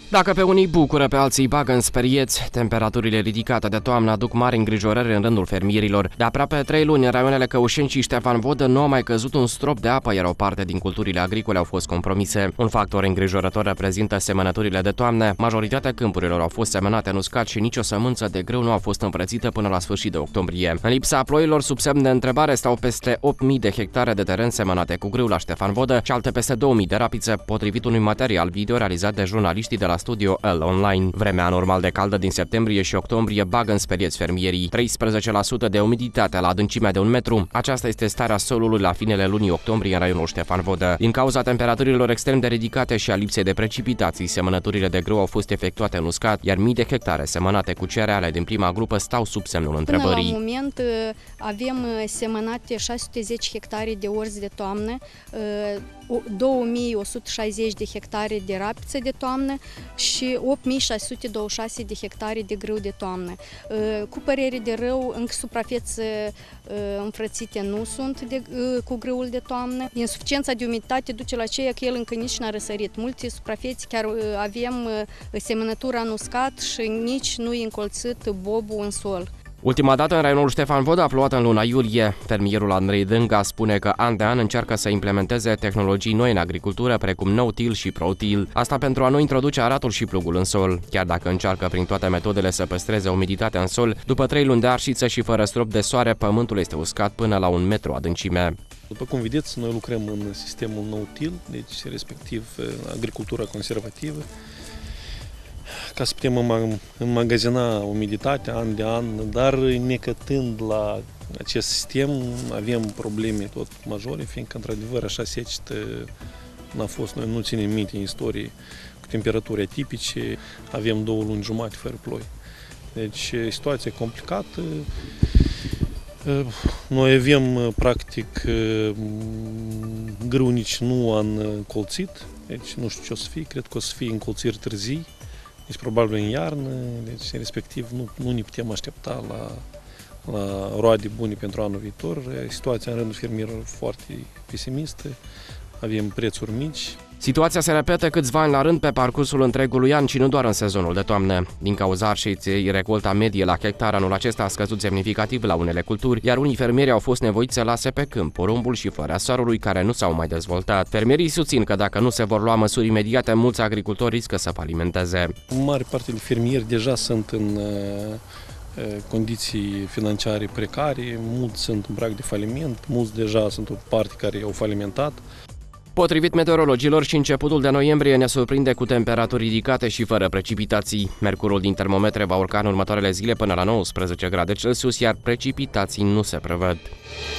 Dacă pe unii bucură, pe alții bagă în sperieți, temperaturile ridicate de toamnă aduc mari îngrijorări în rândul fermierilor. De aproape 3 luni, în raioanele Căușeni și Ștefan Vodă nu a mai căzut un strop de apă, iar o parte din culturile agricole au fost compromise. Un factor îngrijorător reprezintă semănăturile de toamnă. Majoritatea câmpurilor au fost semănate în uscat și nicio sămânță de grâu nu a fost împrățită până la sfârșit de octombrie. În lipsa ploilor, sub semn de întrebare stau peste 8.000 de hectare de teren semănate cu grâu la Ștefan Vodă și alte peste 2.000 de rapiță, potrivit unui material video realizat de jurnaliștii de la Studio L Online. Vremea anormal de caldă din septembrie și octombrie bagă în sperieți fermierii. 13% de umiditate la adâncimea de 1 metru. Aceasta este starea solului la finele lunii octombrie în raionul Ștefan Vodă. Din cauza temperaturilor extrem de ridicate și a lipsei de precipitații, semănăturile de grâu au fost efectuate în uscat, iar mii de hectare semănate cu cereale din prima grupă stau sub semnul întrebării. Până la moment avem semănate 610 hectare de orzi de toamnă, 2160 de hectare de rapiță de toamnă și 8626 de hectare de grâu de toamnă. Cu părere de rău, încă suprafețe înfrățite nu sunt cu grâul de toamnă. Insuficiența de umiditate duce la aceea că el încă nici n-a răsărit. Multe suprafețe chiar avem semănătura în uscat și nici nu e încolțit bobul în sol. Ultima dată în raionul Ștefan Vodă a plouat în luna iulie. Fermierul Andrei Dânga spune că an de an încearcă să implementeze tehnologii noi în agricultură, precum no-till și pro-till. Asta pentru a nu introduce aratul și plugul în sol. Chiar dacă încearcă prin toate metodele să păstreze umiditatea în sol, după 3 luni de arșiță și fără strop de soare, pământul este uscat până la 1 metru adâncime. După cum vedeți, noi lucrăm în sistemul no-till, deci respectiv agricultura conservativă, ca să putem înmagazina umiditatea an de an, dar necătând la acest sistem avem probleme tot majore, fiindcă într-adevăr așa secetă n-a fost, noi nu ținem minte în istorie, cu temperaturi atipice, avem 2 luni jumate fără ploi. Deci situația complicată. Noi avem practic grâu nici nu am încolțit, deci nu știu ce o să fie, cred că o să fie încolțiri târzii. Deci probabil în iarnă, deci respectiv nu ne putem aștepta la roade bune pentru anul viitor. Situația în rândul fermierilor foarte pesimistă, avem prețuri mici. Situația se repetă câțiva ani la rând pe parcursul întregului an și nu doar în sezonul de toamnă. Din cauza arșiței, recolta medie la hectar anul acesta a scăzut semnificativ la unele culturi, iar unii fermieri au fost nevoiți să lase pe câmp porumbul și fără soarelui care nu s-au mai dezvoltat. Fermierii susțin că dacă nu se vor lua măsuri imediate, mulți agricultori riscă să falimenteze. Mare parte de fermieri deja sunt în condiții financiare precare, mulți sunt în prag de faliment, mulți deja sunt o parte care au falimentat. Potrivit meteorologilor, și începutul de noiembrie ne surprinde cu temperaturi ridicate și fără precipitații. Mercurul din termometre va urca în următoarele zile până la 19 grade Celsius, iar precipitații nu se prevăd.